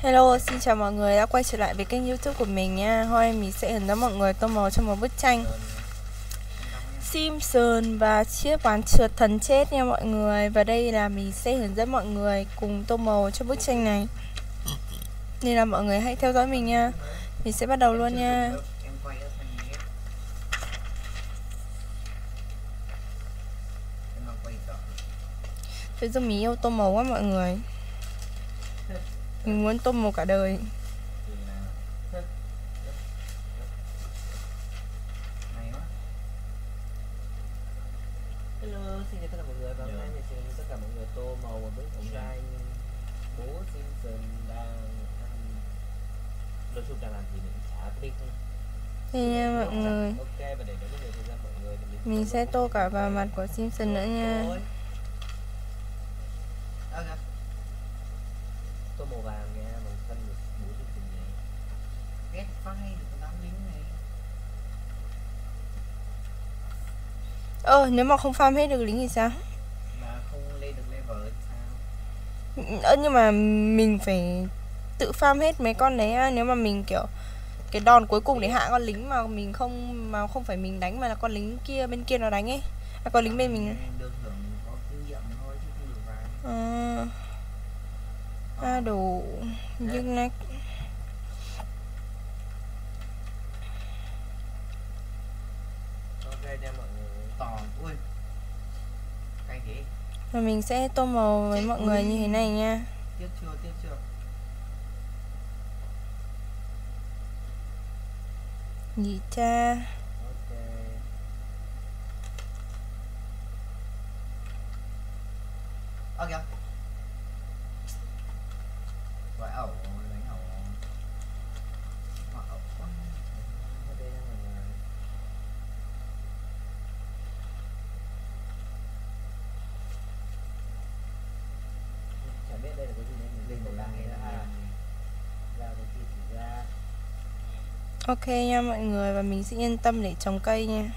Hello, xin chào mọi người đã quay trở lại với kênh YouTube của mình nha. Hôm nay mình sẽ hướng dẫn mọi người tô màu cho một bức tranh Simpson và chiếc ván trượt thần chết nha mọi người. Và đây là mình sẽ hướng dẫn mọi người cùng tô màu cho bức tranh này. Nên là mọi người hãy theo dõi mình nha. Mình sẽ bắt đầu luôn nha. Tự dưng mình yêu tô màu quá mọi người. Mình muốn tô màu cả đời. Hello, xin chào tất cả mọi người và hôm nay mình sẽ hướng tất cả mọi người tô màu một bức tranh bố Simpson đang ăn, nói chung đang làm gì mình chả biết. Đây nha mọi người. Ok, và để đỡ nhiều thời gian mọi người thì mình sẽ tô cả vào mặt của Simpson nữa nha. Tô màu vàng nha, màu xanh của bố Simpson này. Ghét vai được con đám lính này. Nếu mà không farm hết được lính thì sao? Mà không lên được level thì sao? Nhưng mà mình phải tự farm hết mấy con đấy á. Nếu mà mình kiểu cái đòn cuối cùng để hạ con lính mà mình không phải mình đánh mà là con lính kia bên kia nó đánh ấy. Con lính bên mình được hưởng có kinh nghiệm thôi chứ không được vào. đủ nhức nách. Ok nha mọi người. Tỏ ui cay thế. Và mình sẽ tô màu với mọi người như thế này nha. Tiếc chưa. Nhỉ cha. Ok. Kìa. Gọi ẩu, đánh ẩu. Họ ẩu quá. Đây nha mọi người. Chả biết đây là cái gì nên mình lên một lại ra cái gì thì ra. Ok nha mọi người, và mình sẽ yên tâm để trồng cây nha.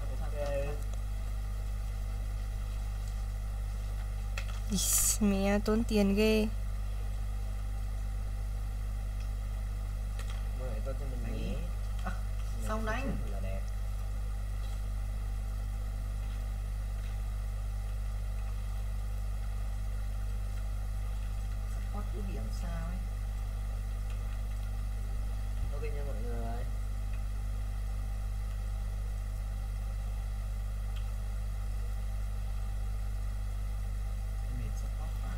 Mẹ tốn tiền ghê. Mọi người cho mình nhé. Xong đánh. Là đẹp. Support cứ bị làm sao ấy. Ok nha mọi người. Mệt support quá.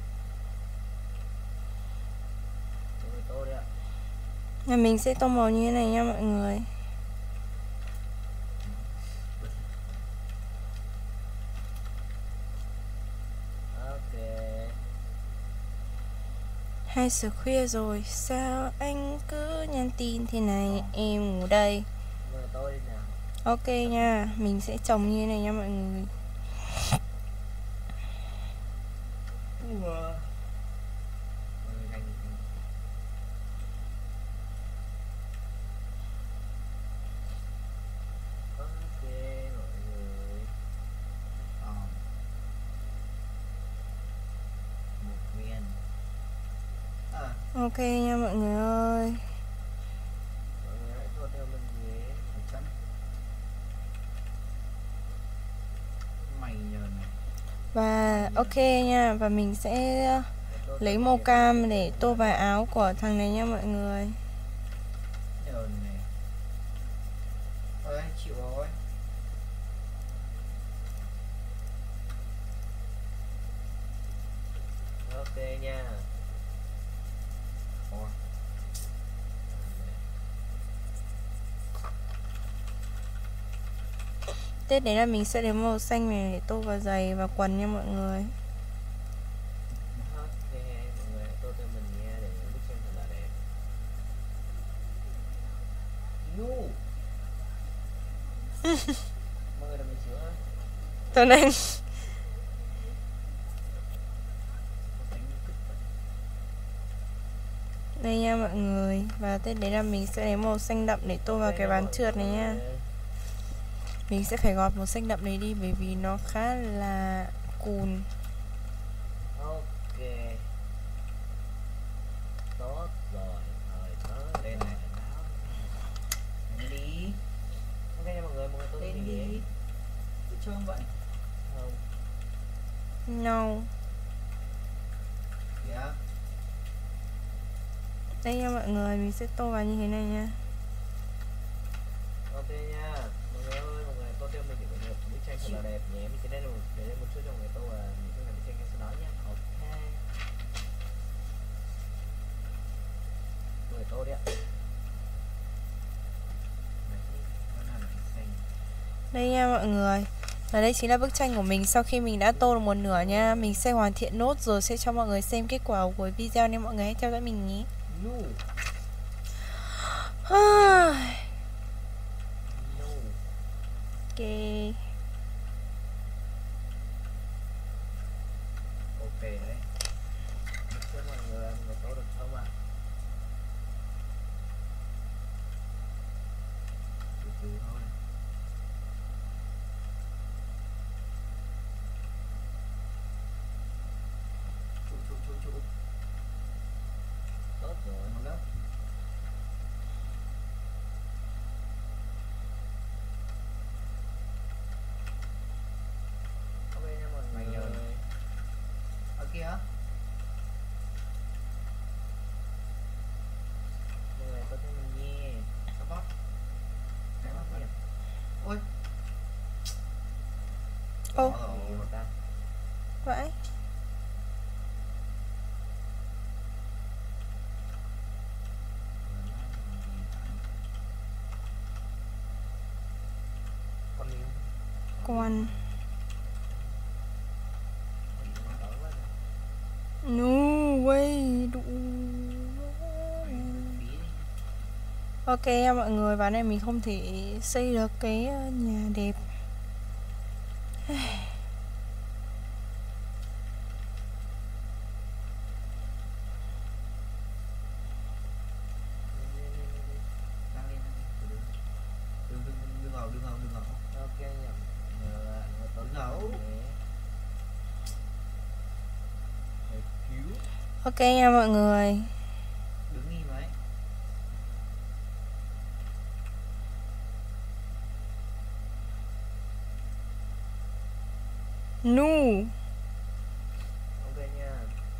Tô đấy ạ. Và mình sẽ tô màu như thế này nha mọi người. Ok. 2 giờ khuya rồi, sao anh cứ nhắn tin thế này, em ngủ đây. Mọi người tô đi nào. Ok nha, mình sẽ trồng như thế này nha mọi người. Ok mọi người. Một viên. Ok nha mọi người ơi. Mọi người hãy tô theo mình nhé. Mày nhờ này. Và ok nha, và mình sẽ lấy màu cam để tô vào áo của thằng này nha mọi người. Nhờ này. Ơi chịu rồi. Ok nha. Tết đấy là mình sẽ lấy màu xanh này để tô vào giày và quần nha mọi người. Ok mọi người hãy tô theo mình nha để bức tranh thật là đẹp. Mọi người đợi mình xíu á. Tuấn Anh. Đây nha mọi người. Và Tết đấy là mình sẽ lấy màu xanh đậm để tô vào cái ván trượt này nha. Mình sẽ phải gọt màu xanh đậm này đi bởi vì nó khá là cùn. Ok. Tốt. No. Dạ. Đây nha mọi người, mình sẽ tô vào như thế này nha. Ok nha. Mọi người ơi, mọi người tô cho mình những cái bức tranh thật là đẹp nhé. Mình sẽ để lên một chút cho mọi người tô và những cái bức tranh ngay sau đó nhé. Ok. Mọi người tô đi ạ. Đây nha mọi người. Và đây chính là bức tranh của mình sau khi mình đã tô được một nửa nha. Mình sẽ hoàn thiện nốt rồi sẽ cho mọi người xem kết quả của cuối video, nên mọi người hãy theo dõi mình nhé. No. Ok. Ok đấy. Chúc mọi người tô được không ạ? Từ từ thôi. Trụ. Tốt rồi. Một lớp. Ok nha mọi Mày người. nhớ. Ở kia á. Mọi người tô cho mình nha. Cái bóp. Cái bóp kìa. Ôi. Ô. Bỏ rồi. Một ta. Vậy. Con miếng. Con. Đỡ quá rồi. No way. Ok nha mọi người, và này mình không thể xây được cái nhà đẹp. Đang lên. Đừng vào. Ok nhỉ. Nhờ tô Ngầu. nhé. Để cứu. Ok nha mọi người. Đứng im đấy. No. Ok nha.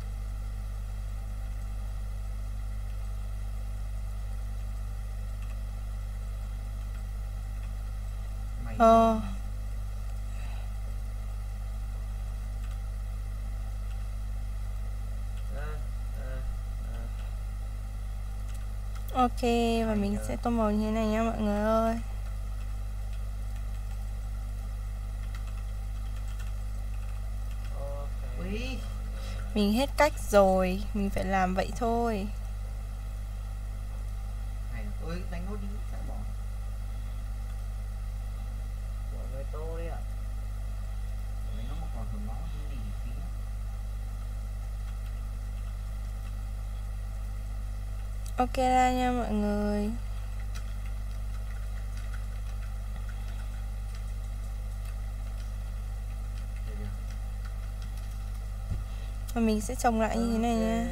Mày. Ờ. À, à, à. Ok, và mình sẽ tô màu như thế này nha mọi người ơi. Ok. Ui. Mình hết cách rồi, mình phải làm vậy thôi. Này, ôi đánh nốt đi, sao bỏ. Mọi người tô đi ạ. Đánh nó mà còn hầm máu như gì phí. Ok ra nha mọi người. Và mình sẽ trồng lại như thế này nha.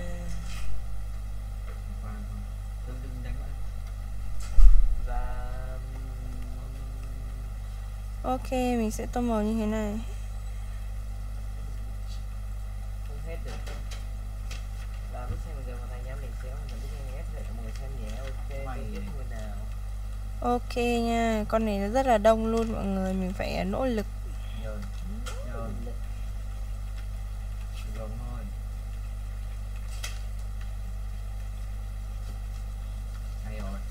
Đừng đánh nữa. Và Ok, mình sẽ tô màu như thế này. không hết được. Và bức tranh bây giờ hoàn thành nha, mình sẽ hoàn thành bức tranh hết để cho mọi người xem nhé. Ok, Mày. tiếp người nào. Ok nha, con này nó rất là đông luôn mọi người, mình phải nỗ lực. Nhờn. Giống thôi. Hay rồi.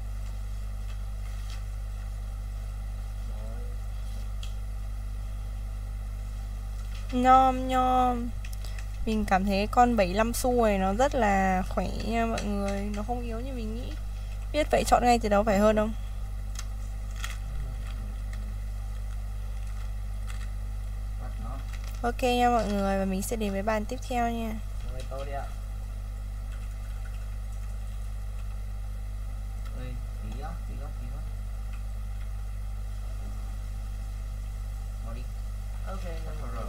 Nhom. Mình cảm thấy con 75 xu này nó rất là khỏe nha mọi người, nó không yếu như mình nghĩ. Biết vậy chọn ngay từ đầu phải hơn không? Bắt nó. Ok nha mọi người, và mình sẽ đến với bàn tiếp theo nha. Mọi người tô đi ạ. Ơi, tí á. Bỏ đi. Ok nha mọi người.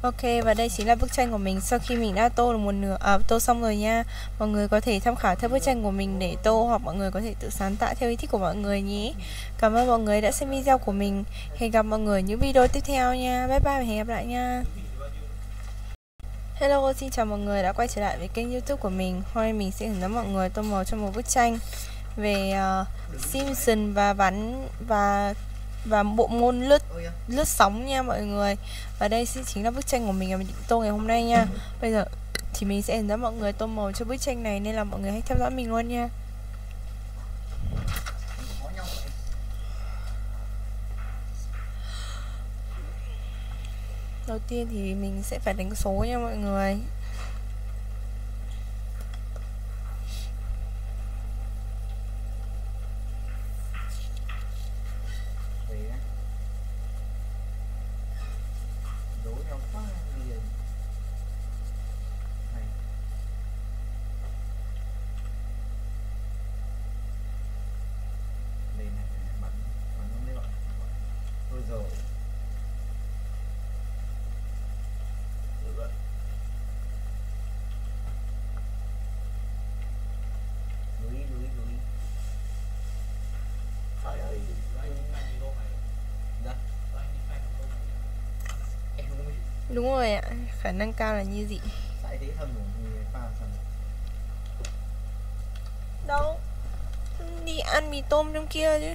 Ok, và đây chính là bức tranh của mình sau khi mình đã tô được một nửa, tô xong rồi nha. Mọi người có thể tham khảo theo bức tranh của mình để tô, hoặc mọi người có thể tự sáng tạo theo ý thích của mọi người nhé. Cảm ơn mọi người đã xem video của mình. Hẹn gặp mọi người ở những video tiếp theo nha. Bye bye và hẹn gặp lại nha. Hello, xin chào mọi người đã quay trở lại với kênh YouTube của mình. Hôm nay mình sẽ hướng dẫn mọi người tô màu cho một bức tranh về Simpson và bộ môn lướt sóng nha mọi người. Và đây chính là bức tranh của mình mà mình định tô ngày hôm nay nha. Bây giờ thì mình sẽ hướng dẫn mọi người tô màu cho bức tranh này, nên là mọi người hãy theo dõi mình luôn nha. Đầu tiên thì mình sẽ phải đánh số nha mọi người. Đúng rồi ạ, khả năng cao là như gì? Đâu, đi ăn mì tôm trong kia chứ.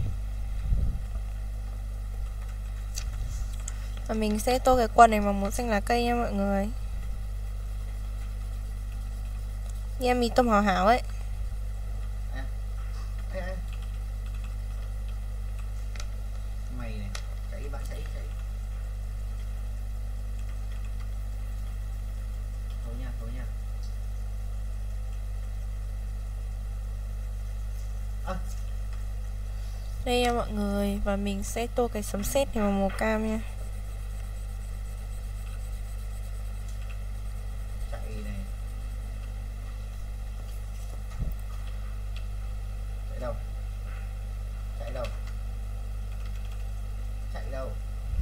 Và mình sẽ tô cái quần này bằng màu xanh lá cây nha mọi người. Đi ăn mì tôm hảo hảo ấy. Mày này, chạy bạn chạy. Thôi nha. Đây nha mọi người, và mình sẽ tô cái sấm sét này bằng màu cam nha. Chạy này. Chạy đâu?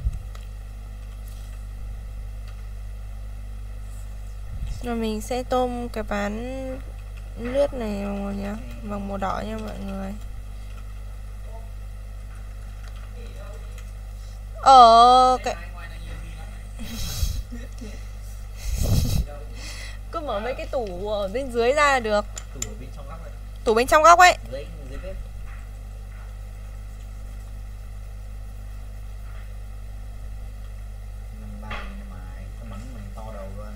Và mình sẽ tô cái ván lướt này bằng màu đỏ nha mọi người. Cái cứ mở mấy cái tủ ở bên dưới ra là được. Tủ bên trong góc ấy. Dưới bếp. Bắn mày to đầu luôn.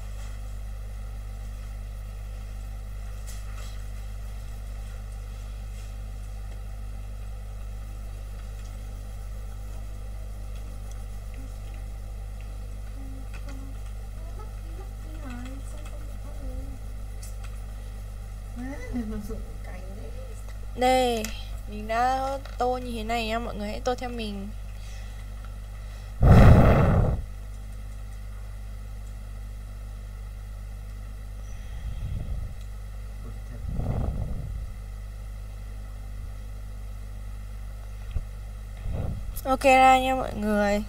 Đây, mình đã tô như thế này nha, mọi người hãy tô theo mình. Ok ra nha mọi người.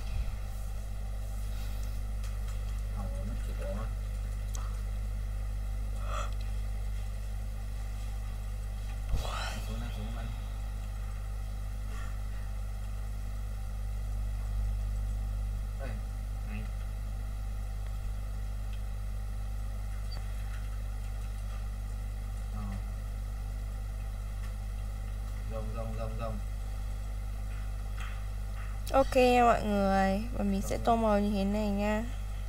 Rồng. Ok nha mọi người, và mình sẽ tô màu như thế này nha.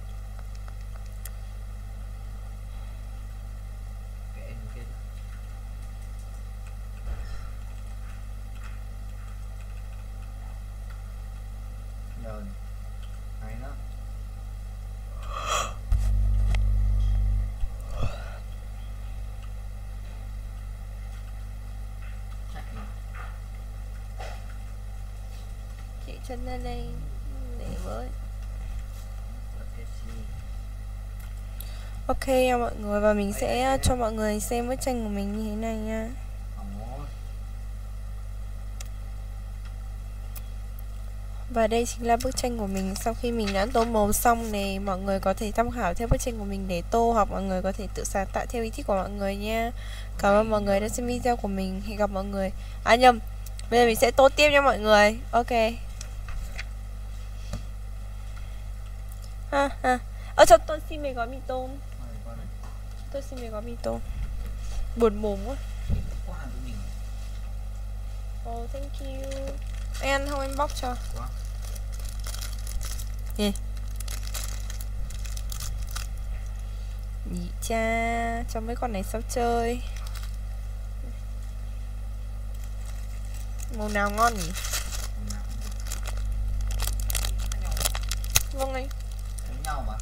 Rồi. Hay đó. Chị chân lên đây để với. Ok nha mọi người, và mình sẽ cho mọi người xem bức tranh của mình như thế này nha. Và đây chính là bức tranh của mình sau khi mình đã tô màu xong này. Mọi người có thể tham khảo theo bức tranh của mình để tô, hoặc mọi người có thể tự sáng tạo theo ý thích của mọi người nha. Cảm ơn mọi người đã xem video của mình. Hẹn gặp mọi người. À nhầm, bây giờ mình sẽ tô tiếp nha mọi người. Ok. Cho tôi xin mấy gói mì tôm. Tôi xin mấy gói mì tôm. Buồn mồm quá. Oh, thank you. Anh ăn không, em bóc cho. Nè. Nhị cha, cho mấy con này sao chơi. Màu nào ngon nhỉ? Vâng anh. Giống nhau mà.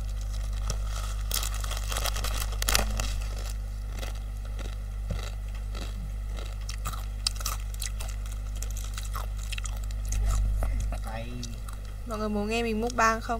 Mọi người muốn nghe mình mukbang không?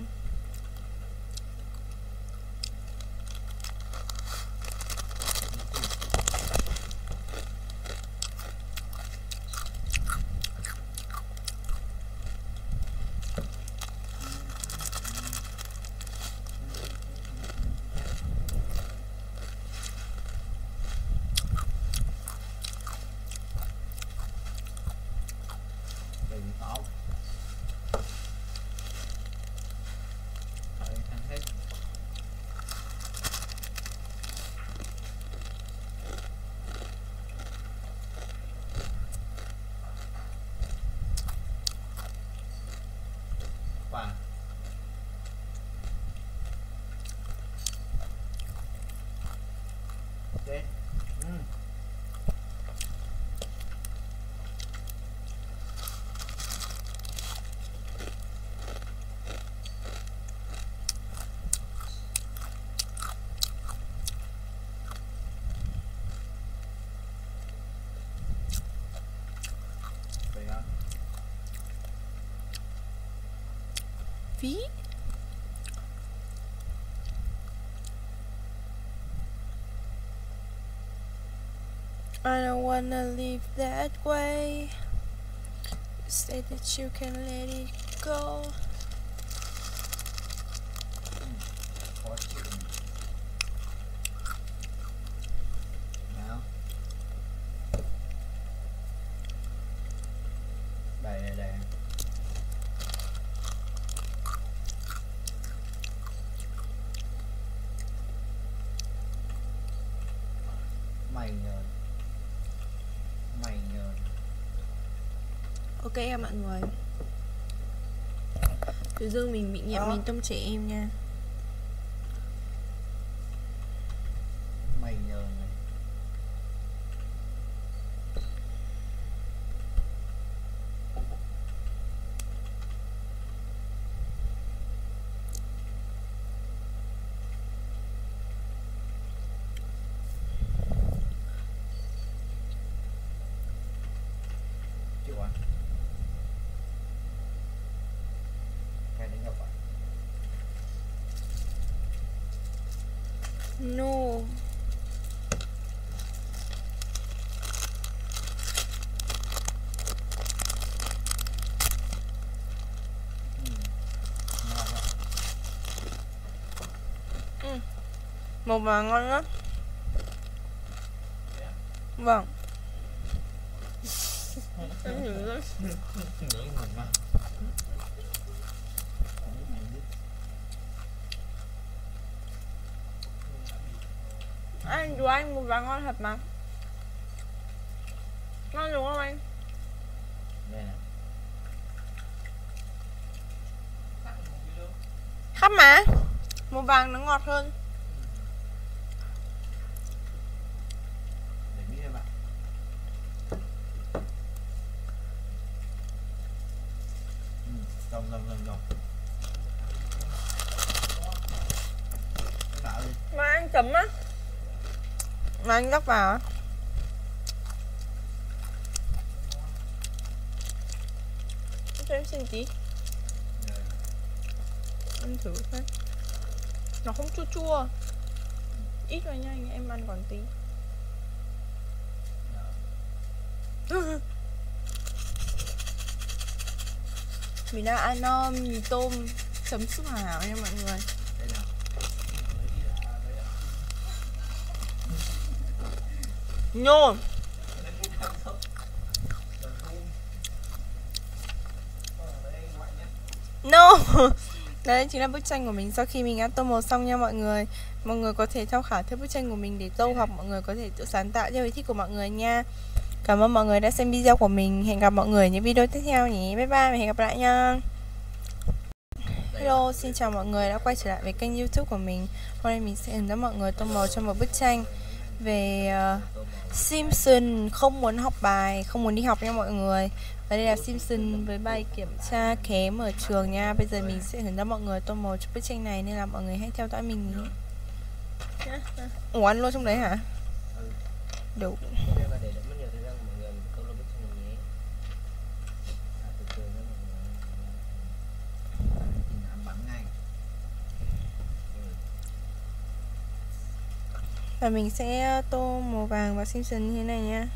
Okay. Phí. I don't wanna live that way. You say that you can let it go. Khó chịu. Nào. Đây. Mày nhờ. Ok em mọi người. Tự dưng mình bị nhẹ mình tâm trẻ em nha. Mày nhờ này. Chịu à? Cái đánh nhập à? No. Một mà ngon lắm. Vâng. Anh chú anh một vài ngon thật mà. Ngon đúng không anh? Đây nè. Khắp mà. Màu vàng nó ngọt hơn. Để biết em ạ. Rồng. Cái nào đi? Mà anh chấm á. Mà anh rắc vào á. Cho em xin tí. Ăn thử xem. Nó không chua chua. Ít thôi nha anh, em ăn còn tí. Mình đang ăn mì tôm chấm súp hảo nha mọi người. Đây nào. No. No. Đấy chính là bức tranh của mình sau khi mình ăn tô màu xong nha mọi người. Mọi người có thể tham khảo theo bức tranh của mình để tô, hoặc mọi người có thể tự sáng tạo theo ý thích của mọi người nha. Cảm ơn mọi người đã xem video của mình. Hẹn gặp mọi người ở những video tiếp theo nhé. Bye bye và hẹn gặp lại nha. Hello, xin chào mọi người đã quay trở lại với kênh YouTube của mình. Hôm nay mình sẽ hướng dẫn mọi người tô màu cho một bức tranh về Simpson không muốn học bài, không muốn đi học nha mọi người. Và đây là Simpson với bài kiểm tra kém ở trường nha. Bây giờ mình sẽ hướng dẫn mọi người tô màu cho bức tranh này, nên là mọi người hãy theo dõi mình nhé. Ủa ăn luôn trong đấy hả? Đủ. Và mình sẽ tô màu vàng và Simpson như thế này nha.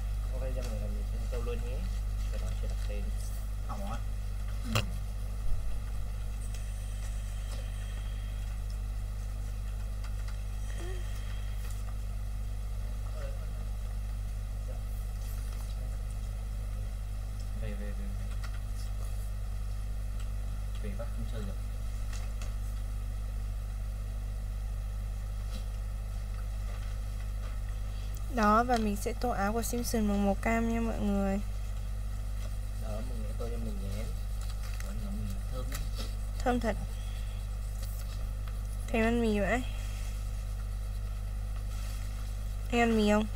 Về bắt không chơi được. Đó, và mình sẽ tô áo của Simpson bằng màu cam nha mọi người. Đó, mọi người tô cho mình nhé. Thơm. Thơm thật. Thèm ăn mì vậy? Anh ăn mì không?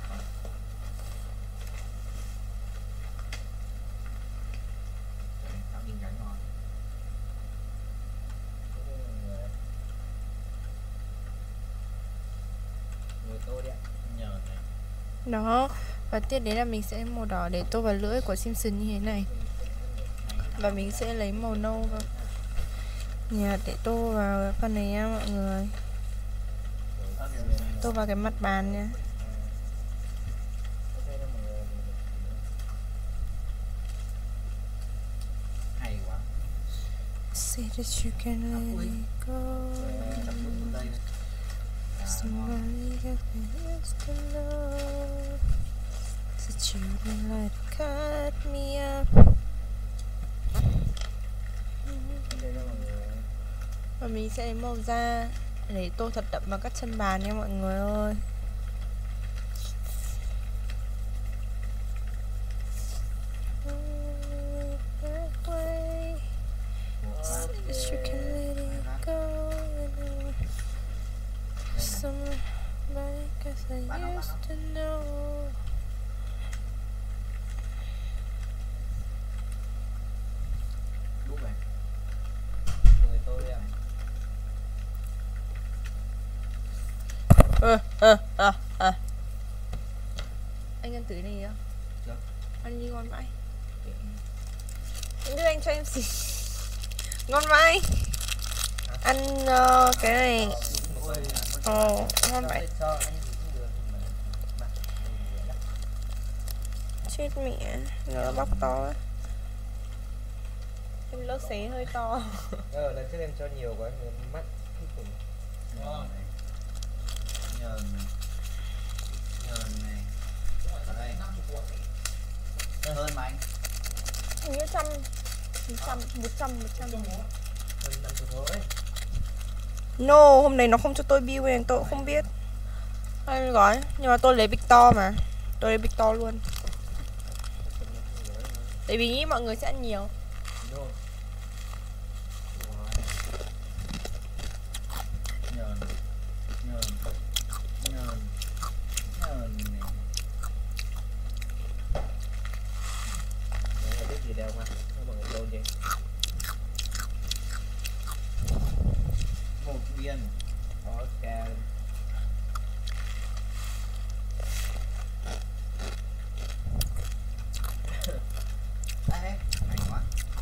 Đó, và tiếp đến là mình sẽ màu đỏ để tô vào lưỡi của Simpson như thế này. Và mình sẽ lấy màu nâu vào nhạt để tô vào phần này nha mọi người. Tô vào cái mặt bàn nha. Hay quá. Say that you can let it go. Somebody that used to love, that you don't let it cut me up. Và mình sẽ lấy màu da để tô thật đậm vào các chân bàn nha mọi người ơi. Somebody cause I used to know. Đúng vậy. Người tô đi ạ. Anh ăn thử này không? Được. Ăn đi ngon vãi. Đưa anh cho em xì. Ngon vãi. Ăn cái này. Ngon vậy. Chết mẹ, nó bóc to á. Em lỡ xé hơi to. Lần trước em cho nhiều quá, mắt thích cùng. Nhờn này. Nhờn này. Ở đây. Hơn mà anh. Hình như 100. Hơn 50 thôi. No, hôm nay nó không cho tôi bill nên tôi cũng không biết. Anh gói, nhưng mà tôi lấy big to mà. Tôi lấy big to luôn. Tại vì nghĩ mọi người sẽ ăn nhiều. Biết gì đâu mà mọi người tô đi. Một viên. Ok. Đấy, hay quá.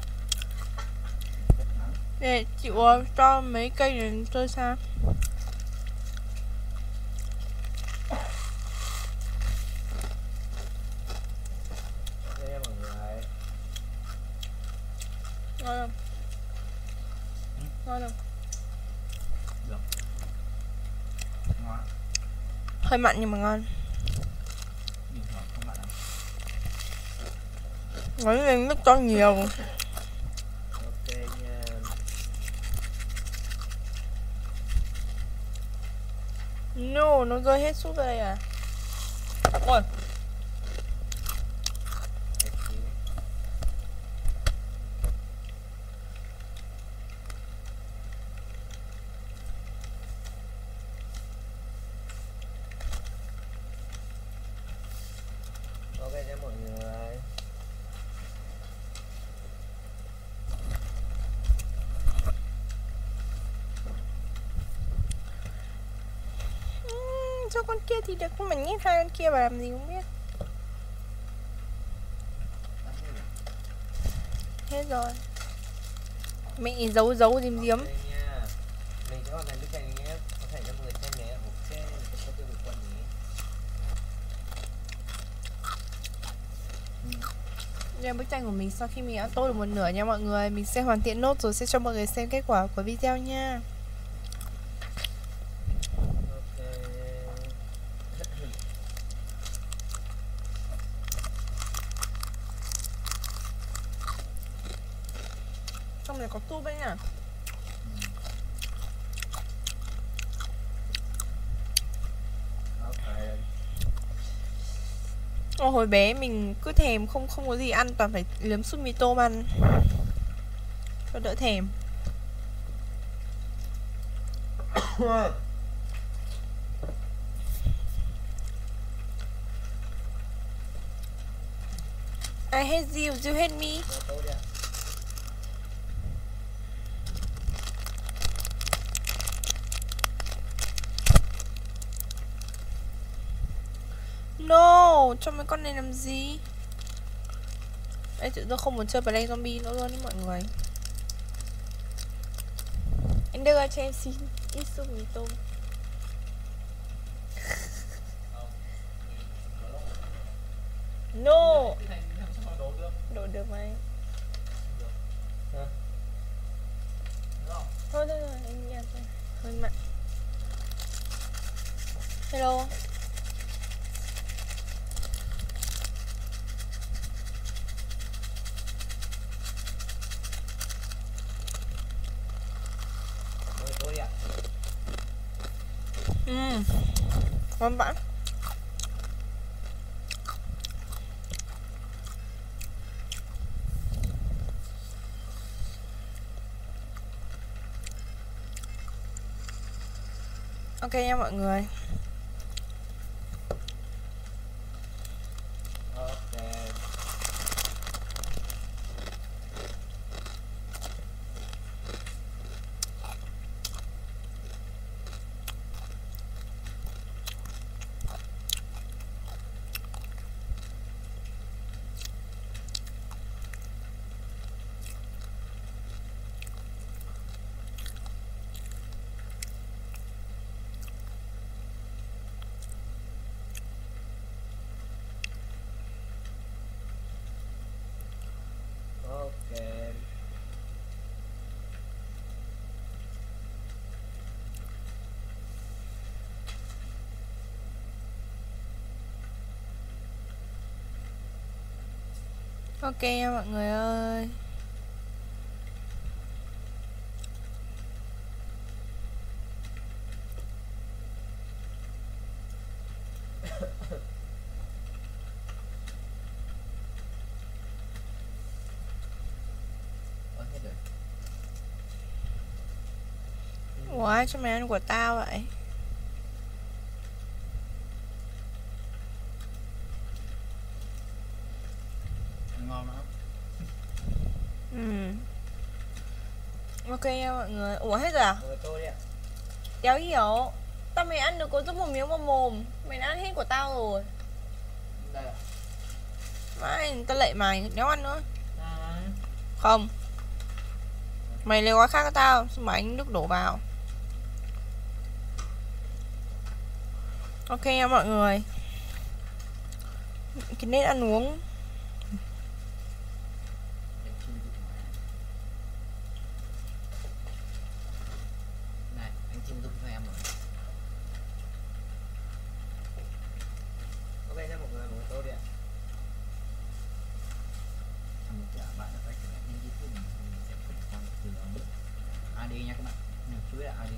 Để chịu cho mấy cây này chơi sao? Đây mọi người. Ngon không? Được. Ngon. Hơi mặn nhưng mà ngon. Bình thường không mặn lắm. Nói lên nước cho nhiều. Ok nha. No, nó rơi hết súp ra đây à. Ôi, Để xíu. Ok nha mọi người. cho con kia thì được, nhưng mà nhét hai con kia vào làm gì không biết. Hết rồi. Mẹ giấu giấu giếm giếm. Ok nha. Mình sẽ hoàn thành bức tranh nhé. Có thể cho mọi người xem nhé. Ok, mình sẽ có tiêu được quần nhé. Đây bức tranh của mình sau khi mình đã tô được một nửa nha mọi người. Mình sẽ hoàn thiện nốt rồi sẽ cho mọi người xem kết quả của video nha. Ok. Trong này có tube đấy nhá. Ok. Hồi bé mình cứ thèm không có gì ăn, toàn phải liếm súp mì tôm ăn cho đỡ thèm. I hate you, you hate me. Tốt đi ạ. No, cho mấy con này làm gì? Ê, tụi tôi không muốn chơi Play Zombie nữa luôn đấy mọi người. Anh đưa cho em xin ít súp mì tôm. No, đổ được mà anh. Hả? Thôi thôi thôi, anh nghe thôi. Hơi mặn. Hello. Tốt đi ạ. Ngon vãi. Ok nha mọi người. Ok. Ok. Ok nha mọi người ơi. Hết rồi. Ủa ai cho mày ăn của tao vậy? Ngon lắm. Ok nha mọi người. Ủa hết rồi à? Rồi tôi đi ạ. Đéo hiểu. Tao mày ăn được có giúp một miếng vào mồm. Mày đã ăn hết của tao rồi. Đây ạ. Mày, tao lệ mày, đéo ăn nữa. À. Không. Mày lấy gói khác cho tao, xong mày anh nước đổ vào. Ok nha mọi người. Cái nết ăn uống. Để chưng dụng mà. Này, anh chưng AD nha các bạn. Chú ý là AD.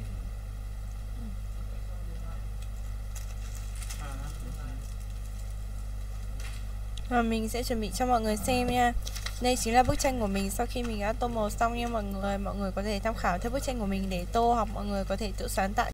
Và mình sẽ chuẩn bị cho mọi người xem nha. Đây chính là bức tranh của mình sau khi mình đã tô màu xong nha mọi người. Mọi người có thể tham khảo theo bức tranh của mình để tô, hoặc mọi người có thể tự sáng tạo